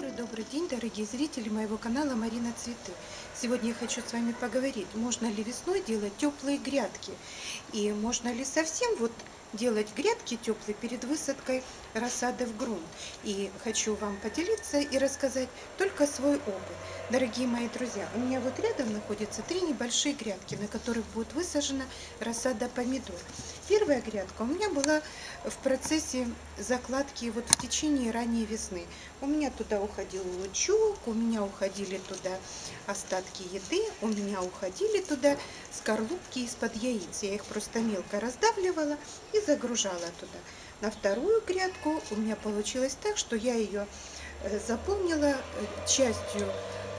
Добрый день, дорогие зрители моего канала Марина Цветы. Сегодня я хочу с вами поговорить, можно ли весной делать теплые грядки и можно ли совсем делать грядки теплые перед высадкой рассады в грунт. И хочу вам поделиться и рассказать только свой опыт. Дорогие мои друзья, у меня вот рядом находятся три небольшие грядки, на которых будет высажена рассада помидор. Первая грядка у меня была в процессе закладки в течение ранней весны. У меня туда уходил лучок, у меня уходили туда остатки еды, у меня уходили туда скорлупки из-под яиц. Я их просто мелко раздавливала и загружала туда. На вторую грядку у меня получилось так, что я ее заполнила частью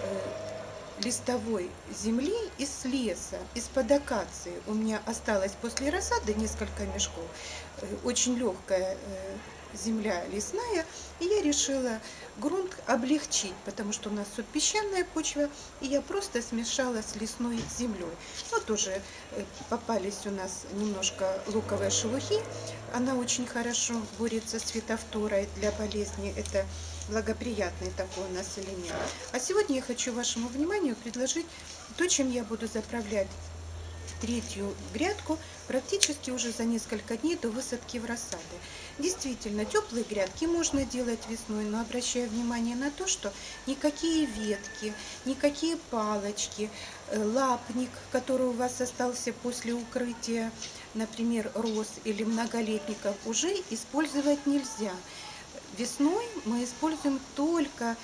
листовой земли из леса, из-под акации. У меня осталось после рассады несколько мешков. Очень легкая земля лесная, и я решила грунт облегчить, потому что у нас тут песчаная почва, и я просто смешала с лесной землей. Но тоже попались у нас немножко луковой шелухи, она очень хорошо борется с фитофторой для болезни, это благоприятный такой у нас элемент. А сегодня я хочу вашему вниманию предложить то, чем я буду заправлять третью грядку практически уже за несколько дней до высадки в рассады. Действительно, теплые грядки можно делать весной, но обращаю внимание на то, что никакие ветки, никакие палочки, лапник, который у вас остался после укрытия, например, роз или многолетников, уже использовать нельзя. Весной мы используем только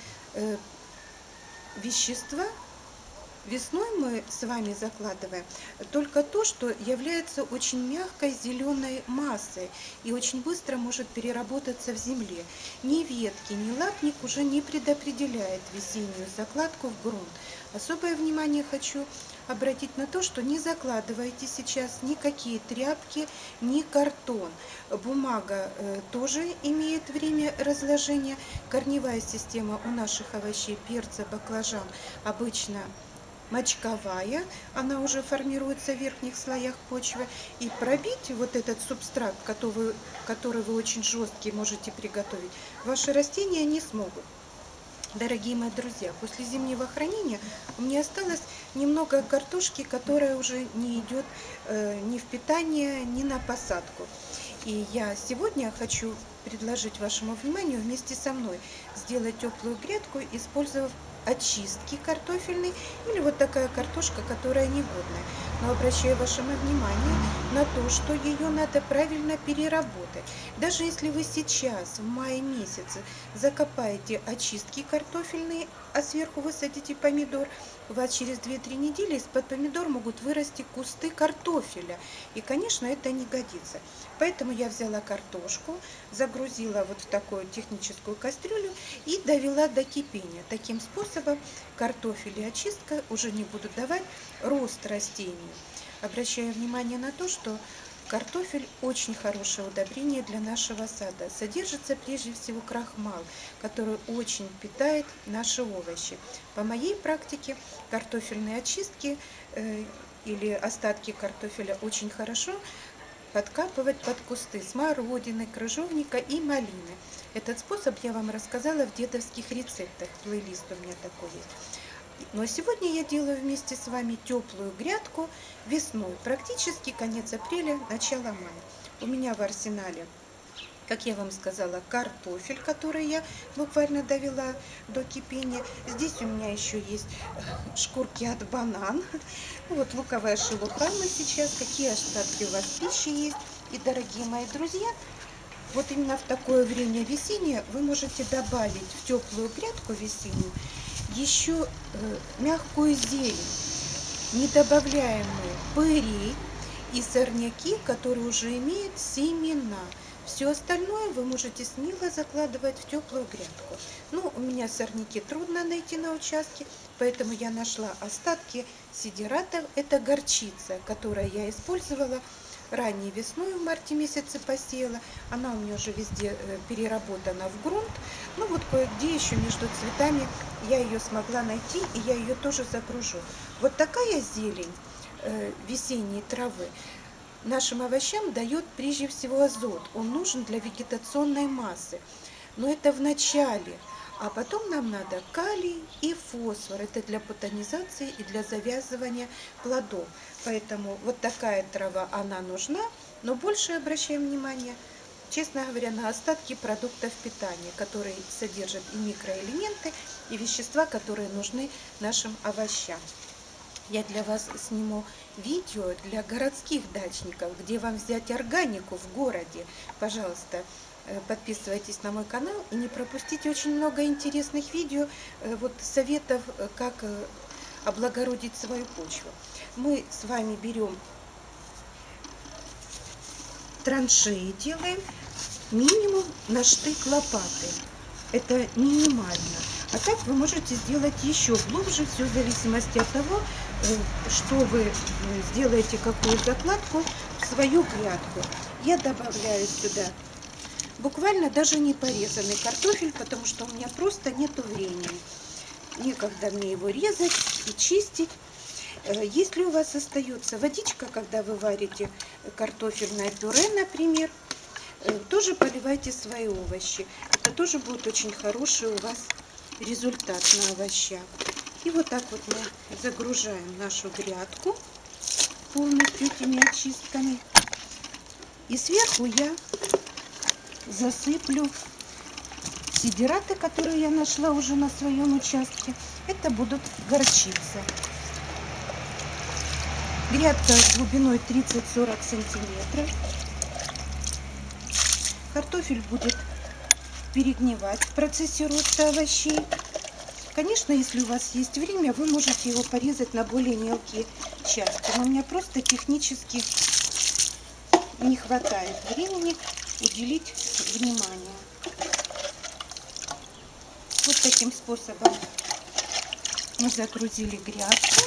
вещества. Весной мы с вами закладываем только то, что является очень мягкой зеленой массой и очень быстро может переработаться в земле. Ни ветки, ни лапник уже не предопределяет весеннюю закладку в грунт. Особое внимание хочу обратить на то, что не закладывайте сейчас никакие тряпки, ни картон. Бумага тоже имеет время разложения. Корневая система у наших овощей, перца, баклажан обычно мочковая, она уже формируется в верхних слоях почвы, и пробить вот этот субстрат, который вы очень жесткий можете приготовить, ваши растения не смогут. Дорогие мои друзья, после зимнего хранения у меня осталось немного картошки, которая уже не идет ни в питание, ни на посадку. И я сегодня хочу предложить вашему вниманию вместе со мной сделать теплую грядку, использовав очистки картофельной или вот такая картошка, которая негодная. Но обращаю ваше внимание на то, что ее надо правильно переработать. Даже если вы сейчас в мае месяце закопаете очистки картофельные, а сверху высадите помидор, у вас через 2-3 недели из-под помидор могут вырасти кусты картофеля. И, конечно, это не годится. Поэтому я взяла картошку, загрузила вот в такую техническую кастрюлю и довела до кипения. Таким способом картофель и очистка уже не будут давать рост растению. Обращаю внимание на то, что картофель очень хорошее удобрение для нашего сада. Содержится прежде всего крахмал, который очень питает наши овощи. По моей практике картофельные очистки или остатки картофеля очень хорошо подкапывать под кусты смородины, крыжовника и малины. Этот способ я вам рассказала в дедовских рецептах. Плейлист у меня такой есть. Но сегодня я делаю вместе с вами теплую грядку весной, практически конец апреля, начало мая. У меня в арсенале, как я вам сказала, картофель, который я буквально довела до кипения. Здесь у меня еще есть шкурки от банан. Вот луковая шелуха мы сейчас, какие остатки у вас пищи есть. И, дорогие мои друзья, вот именно в такое время весеннее вы можете добавить в теплую грядку весеннюю еще мягкую зелень, недобавляемые пыри и сорняки, которые уже имеют семена. Все остальное вы можете смело закладывать в теплую грядку. Ну, у меня сорняки трудно найти на участке, поэтому я нашла остатки сидератов. Это горчица, которую я использовала ранней весной, в марте месяце посеяла. Она у меня уже везде переработана в грунт. Ну вот кое-где еще между цветами я ее смогла найти, и я ее тоже загружу. Вот такая зелень весенней травы нашим овощам дает прежде всего азот. Он нужен для вегетационной массы. Но это в начале. А потом нам надо калий и фосфор. Это для ботанизации и для завязывания плодов. Поэтому вот такая трава, она нужна, но больше обращаем внимание, честно говоря, на остатки продуктов питания, которые содержат и микроэлементы, и вещества, которые нужны нашим овощам. Я для вас сниму видео для городских дачников, где вам взять органику в городе. Пожалуйста, подписывайтесь на мой канал и не пропустите очень много интересных видео, вот советов, как облагородить свою почву. Мы с вами берем траншеи, делаем минимум на штык лопаты. Это минимально. А так вы можете сделать еще глубже, все в зависимости от того, что вы сделаете, какую закладку в свою грядку. Я добавляю сюда буквально даже не порезанный картофель, потому что у меня просто нету времени. Некогда мне его резать и чистить. Если у вас остается водичка, когда вы варите картофельное пюре, например, тоже поливайте свои овощи. Это тоже будет очень хороший у вас результат на овощах. И вот так вот мы загружаем нашу грядку полностью этими очистками. И сверху я засыплю сидираты, которые я нашла уже на своем участке. Это будут горчица. Грядка глубиной 30-40 сантиметров. Картофель будет перегнивать в процессе роста овощей. Конечно, если у вас есть время, вы можете его порезать на более мелкие части. Но у меня просто технически не хватает времени уделить внимание. Вот таким способом мы загрузили грядку.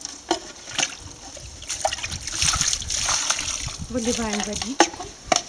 Выливаем водичку.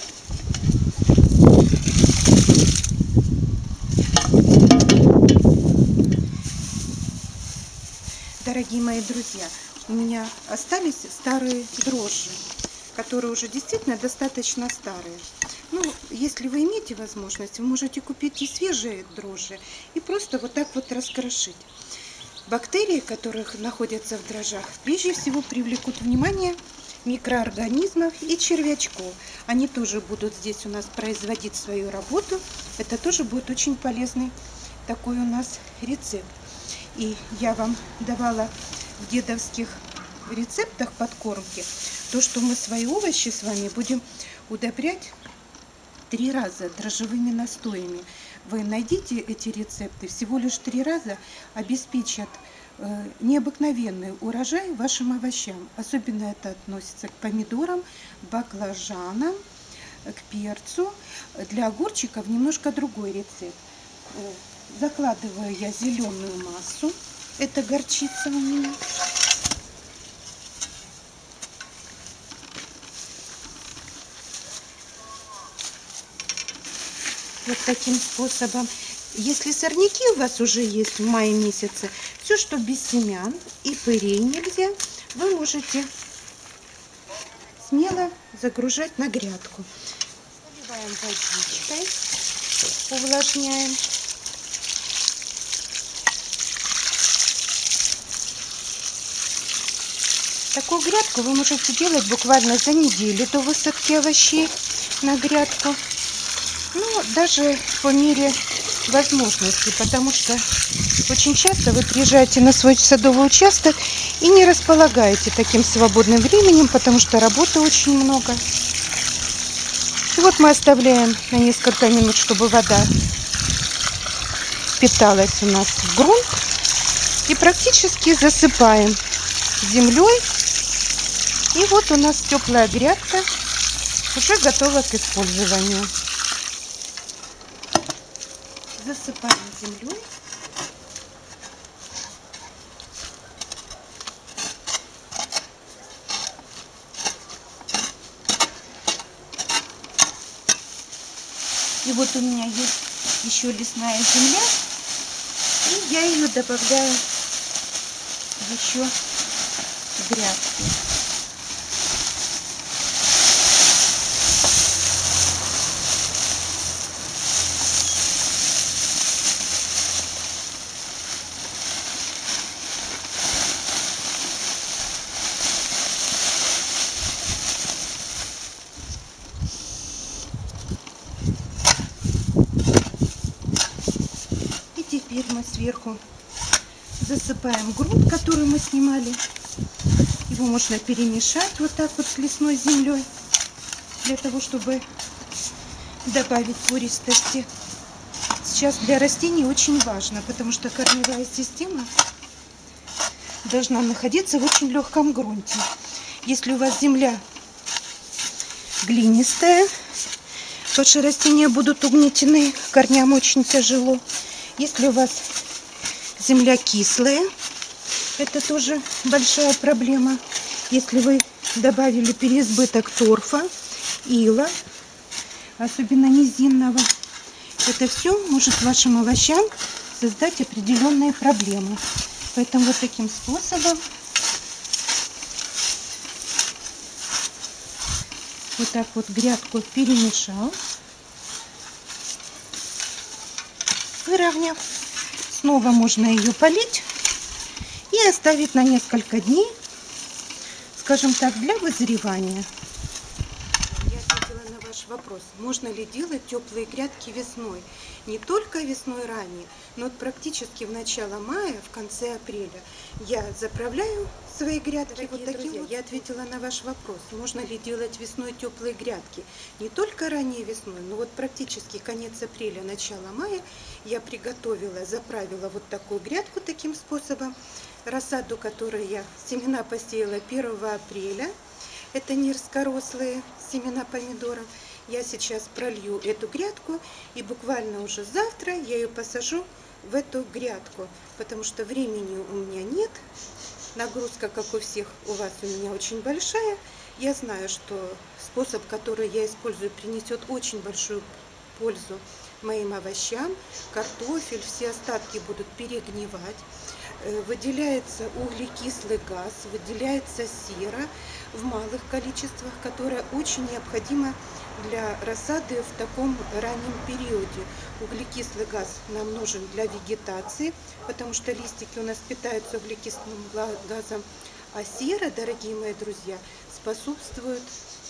Дорогие мои друзья, у меня остались старые дрожжи, которые уже действительно достаточно старые. Ну, если вы имеете возможность, вы можете купить и свежие дрожжи и просто вот так вот раскрошить. Бактерии, которые находятся в дрожжах, прежде всего привлекут внимание микроорганизмов и червячков. Они тоже будут здесь у нас производить свою работу. Это тоже будет очень полезный такой у нас рецепт. И я вам давала в дедовских рецептах подкормки то, что мы свои овощи с вами будем удобрять 3 раза дрожжевыми настоями. Вы найдите эти рецепты, всего лишь 3 раза обеспечат необыкновенный урожай вашим овощам. Особенно это относится к помидорам, баклажанам, к перцу. Для огурчиков немножко другой рецепт. Закладываю я зеленую массу. Это горчица у меня. Вот таким способом. Если сорняки у вас уже есть в мае месяце, все, что без семян и пырей нельзя, вы можете смело загружать на грядку. Заливаем водичкой, увлажняем. Такую грядку вы можете делать буквально за неделю до высадки овощей на грядку. Ну, даже по мере возможности, потому что очень часто вы приезжаете на свой садовый участок и не располагаете таким свободным временем, потому что работы очень много. И вот мы оставляем на несколько минут, чтобы вода впиталась у нас в грунт, и практически засыпаем землей. И вот у нас теплая грядка уже готова к использованию. Засыпаем землей. И вот у меня есть еще лесная земля, и я ее добавляю еще в грядку. Теперь мы сверху засыпаем грунт, который мы снимали. Его можно перемешать вот так вот с лесной землей, для того, чтобы добавить пористости. Сейчас для растений очень важно, потому что корневая система должна находиться в очень легком грунте. Если у вас земля глинистая, ваши растения будут угнетены, корням очень тяжело. Если у вас земля кислая, это тоже большая проблема. Если вы добавили переизбыток торфа, ила, особенно низинного, это все может вашим овощам создать определенные проблемы. Поэтому вот таким способом вот так вот грядку перемешал, выровняв. Снова можно ее полить и оставить на несколько дней, скажем так, для вызревания. Я ответила на ваш вопрос, можно ли делать теплые грядки весной. Не только весной ранее, но практически в начало мая, в конце апреля я заправляю свои грядки. Вот таким вот. Я ответила на ваш вопрос, можно ли делать весной теплые грядки. Не только ранее весной, но вот практически конец апреля, начало мая я приготовила, заправила вот такую грядку таким способом. Рассаду, которую я семена посеяла 1 апреля, это низкорослые семена помидоров. Я сейчас пролью эту грядку, и буквально уже завтра я ее посажу в эту грядку, потому что времени у меня нет. Нагрузка, как у всех, у вас у меня очень большая. Я знаю, что способ, который я использую, принесет очень большую пользу моим овощам. Картофель, все остатки будут перегнивать. Выделяется углекислый газ, выделяется сера в малых количествах, которая очень необходима для рассады в таком раннем периоде. Углекислый газ нам нужен для вегетации, потому что листики у нас питаются углекислым газом, а сера, дорогие мои друзья, способствует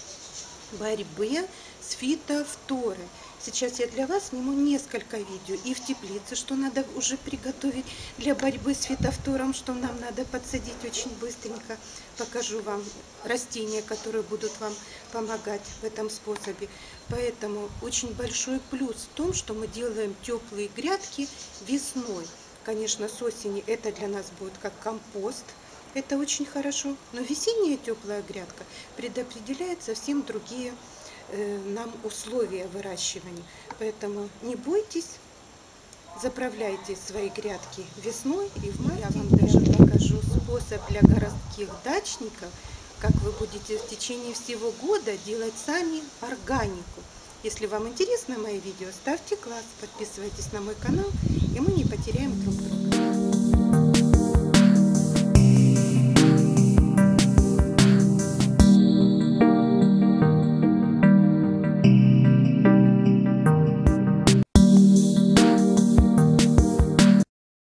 борьбе с фитофторой. Сейчас я для вас сниму несколько видео и в теплице, что надо уже приготовить для борьбы с фитофтором, что нам надо подсадить очень быстренько. Покажу вам растения, которые будут вам помогать в этом способе. Поэтому очень большой плюс в том, что мы делаем теплые грядки весной. Конечно, с осени это для нас будет как компост. Это очень хорошо. Но весенняя теплая грядка предопределяет совсем другие нам условия выращивания. Поэтому не бойтесь, заправляйте свои грядки весной и в мае. Я вам даже покажу способ для городских дачников, как вы будете в течение всего года делать сами органику. Если вам интересно мои видео, ставьте класс, подписывайтесь на мой канал, и мы не потеряем друг друга.